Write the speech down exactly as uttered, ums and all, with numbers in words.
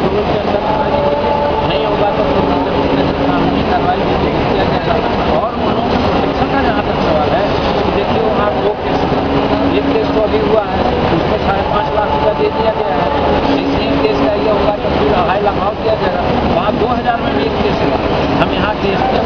Control के अंदर आने के लिए, नहीं होगा तो फिर मतलब इसमें से कानूनी कार्रवाई भी किया जाएगा। और उन्होंने प्रोटेक्शन का जहाँ तक सवाल है, देखिए वहाँ दो केस, एक केस तो अभी हुआ है, उसमें साढ़े पाँच लाख रुपया दे दिया गया है। जैसे ही केस का ये होगा तो फिर अढ़ाई लाख और दिया जाएगा। वहाँ दो हज़ार में भी एक केस है, हम यहाँ केस